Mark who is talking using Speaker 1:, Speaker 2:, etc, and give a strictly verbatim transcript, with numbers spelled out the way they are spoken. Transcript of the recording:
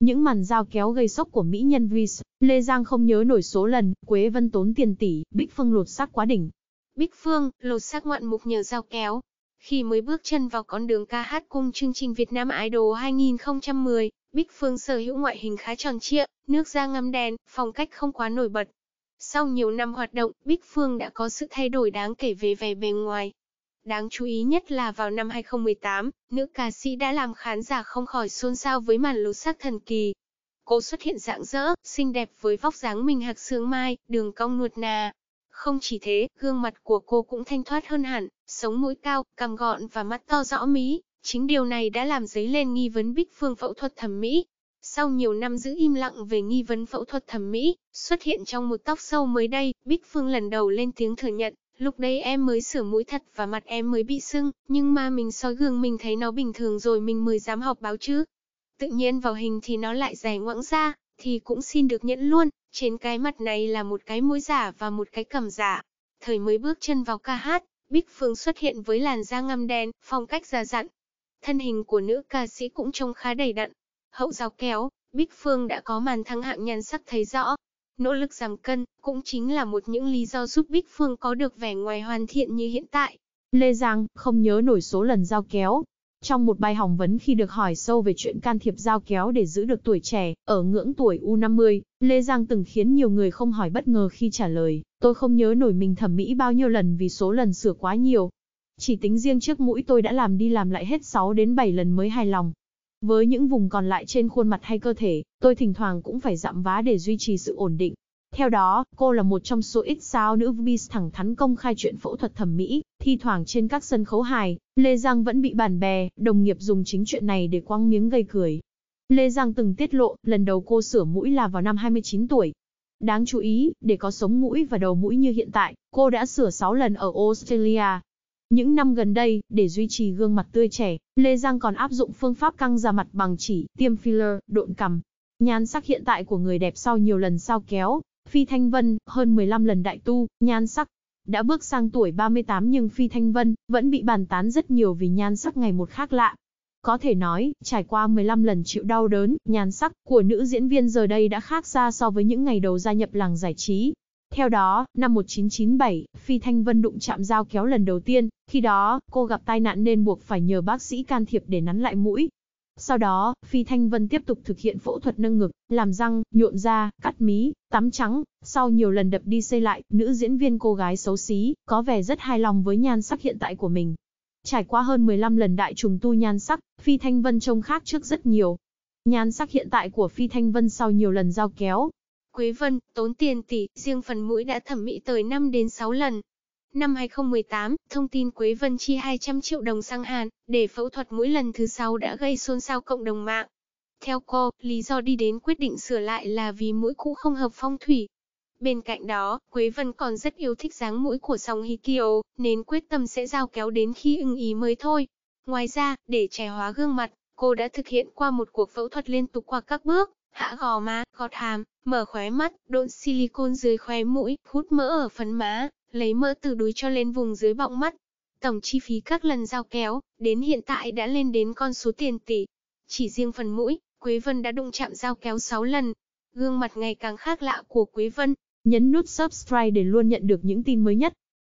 Speaker 1: Những màn dao kéo gây sốc của mỹ nhân Vs, Lê Giang không nhớ nổi số lần, Quế Vân tốn tiền tỷ, Bích Phương lột xác quá đỉnh.
Speaker 2: Bích Phương, lột xác ngoạn mục nhờ dao kéo. Khi mới bước chân vào con đường ca hát cùng chương trình Việt Nam Idol hai không một không, Bích Phương sở hữu ngoại hình khá tròn trịa, nước da ngăm đen, phong cách không quá nổi bật. Sau nhiều năm hoạt động, Bích Phương đã có sự thay đổi đáng kể về vẻ bề ngoài. Đáng chú ý nhất là vào năm hai không một tám, nữ ca sĩ đã làm khán giả không khỏi xôn xao với màn lột xác thần kỳ. Cô xuất hiện rạng rỡ, xinh đẹp với vóc dáng mình hạc xương mai, đường cong nuột nà. Không chỉ thế, gương mặt của cô cũng thanh thoát hơn hẳn, sống mũi cao, cằm gọn và mắt to rõ mí. Chính điều này đã làm dấy lên nghi vấn Bích Phương phẫu thuật thẩm mỹ. Sau nhiều năm giữ im lặng về nghi vấn phẫu thuật thẩm mỹ, xuất hiện trong một talk show mới đây, Bích Phương lần đầu lên tiếng thừa nhận, lúc đấy em mới sửa mũi thật và mặt em mới bị sưng, nhưng mà mình soi gương mình thấy nó bình thường rồi mình mới dám học báo chứ. Tự nhiên vào hình thì nó lại dài ngoãng ra, thì cũng xin được nhận luôn, trên cái mặt này là một cái mũi giả và một cái cằm giả. Thời mới bước chân vào ca hát, Bích Phương xuất hiện với làn da ngăm đen, phong cách già dặn. Thân hình của nữ ca sĩ cũng trông khá đầy đặn. Hậu dao kéo, Bích Phương đã có màn thăng hạng nhan sắc thấy rõ. Nỗ lực giảm cân cũng chính là một những lý do giúp Bích Phương có được vẻ ngoài hoàn thiện như hiện tại.
Speaker 1: Lê Giang không nhớ nổi số lần dao kéo. Trong một bài phỏng vấn khi được hỏi sâu về chuyện can thiệp dao kéo để giữ được tuổi trẻ, ở ngưỡng tuổi u năm mươi, Lê Giang từng khiến nhiều người không hỏi bất ngờ khi trả lời, tôi không nhớ nổi mình thẩm mỹ bao nhiêu lần vì số lần sửa quá nhiều. Chỉ tính riêng trước mũi tôi đã làm đi làm lại hết sáu đến bảy lần mới hài lòng. Với những vùng còn lại trên khuôn mặt hay cơ thể, tôi thỉnh thoảng cũng phải dặm vá để duy trì sự ổn định. Theo đó, cô là một trong số ít sao nữ Vs thẳng thắn công khai chuyện phẫu thuật thẩm mỹ, thi thoảng trên các sân khấu hài, Lê Giang vẫn bị bạn bè, đồng nghiệp dùng chính chuyện này để quăng miếng gây cười. Lê Giang từng tiết lộ, lần đầu cô sửa mũi là vào năm hai mươi chín tuổi. Đáng chú ý, để có sống mũi và đầu mũi như hiện tại, cô đã sửa sáu lần ở Australia. Những năm gần đây, để duy trì gương mặt tươi trẻ, Lê Giang còn áp dụng phương pháp căng da mặt bằng chỉ, tiêm filler, độn cằm. Nhan sắc hiện tại của người đẹp sau nhiều lần dao kéo. Phi Thanh Vân, hơn mười lăm lần đại tu, nhan sắc. Đã bước sang tuổi ba mươi tám nhưng Phi Thanh Vân vẫn bị bàn tán rất nhiều vì nhan sắc ngày một khác lạ. Có thể nói, trải qua mười lăm lần chịu đau đớn, nhan sắc của nữ diễn viên giờ đây đã khác xa so với những ngày đầu gia nhập làng giải trí. Theo đó, năm một nghìn chín trăm chín mươi bảy, Phi Thanh Vân đụng chạm dao kéo lần đầu tiên, khi đó, cô gặp tai nạn nên buộc phải nhờ bác sĩ can thiệp để nắn lại mũi. Sau đó, Phi Thanh Vân tiếp tục thực hiện phẫu thuật nâng ngực, làm răng, nhuộm da, cắt mí, tắm trắng. Sau nhiều lần đập đi xây lại, nữ diễn viên cô gái xấu xí, có vẻ rất hài lòng với nhan sắc hiện tại của mình. Trải qua hơn mười lăm lần đại trùng tu nhan sắc, Phi Thanh Vân trông khác trước rất nhiều. Nhan sắc hiện tại của Phi Thanh Vân sau nhiều lần dao kéo.
Speaker 2: Quế Vân, tốn tiền tỷ, riêng phần mũi đã thẩm mỹ tới năm đến sáu lần. Năm hai không một tám, thông tin Quế Vân chi hai trăm triệu đồng sang Hàn để phẫu thuật mũi lần thứ sáu đã gây xôn xao cộng đồng mạng. Theo cô, lý do đi đến quyết định sửa lại là vì mũi cũ không hợp phong thủy. Bên cạnh đó, Quế Vân còn rất yêu thích dáng mũi của Song Hye Kyo, nên quyết tâm sẽ dao kéo đến khi ưng ý mới thôi. Ngoài ra, để trẻ hóa gương mặt, cô đã thực hiện qua một cuộc phẫu thuật liên tục qua các bước: hạ gò má, gọt hàm, mở khóe mắt, độn silicone dưới khóe mũi, hút mỡ ở phấn má, lấy mỡ từ đuôi cho lên vùng dưới bọng mắt. Tổng chi phí các lần dao kéo, đến hiện tại đã lên đến con số tiền tỷ. Chỉ riêng phần mũi, Quế Vân đã đụng chạm dao kéo sáu lần. Gương mặt ngày càng khác lạ của Quế Vân.
Speaker 1: Nhấn nút subscribe để luôn nhận được những tin mới nhất.